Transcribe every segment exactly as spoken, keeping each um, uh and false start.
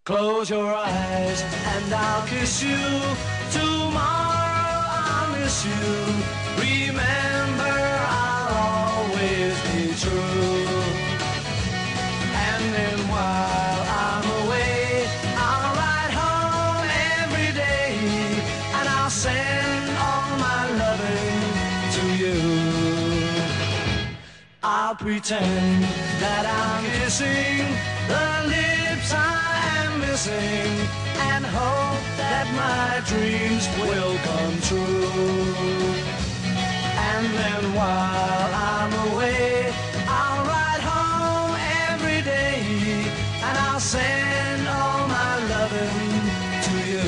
Close your eyes and I'll kiss you. Tomorrow I'll miss you. Remember, I'll always be true. And then while I'm away, I'll ride home every day, and I'll send all my loving to you. I'll pretend that I'm kissing the lips I am missing, and hope that my dreams will come true. And then while I'm away, I'll ride home every day, and I'll send all my loving to you.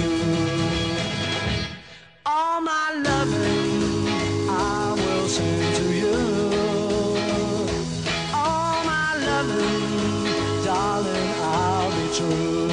All my loving I will send to you. All my loving, darling, I'll be true.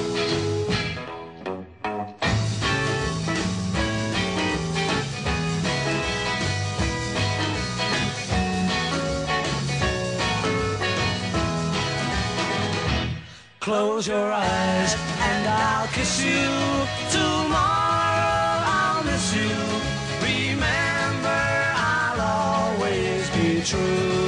Close your eyes and I'll kiss you. Tomorrow I'll miss you. Remember, I'll always be true.